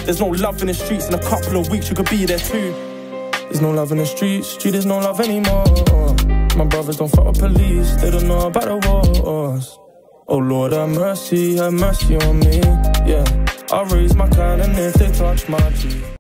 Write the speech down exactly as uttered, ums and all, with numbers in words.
There's no love in the streets. In a couple of weeks you could be there too. There's no love in the streets, street there's no love anymore. My brothers don't fuck with police, they don't know about the wars. Oh Lord, have mercy, have mercy on me, yeah. I'll raise my kind and if they touch my G.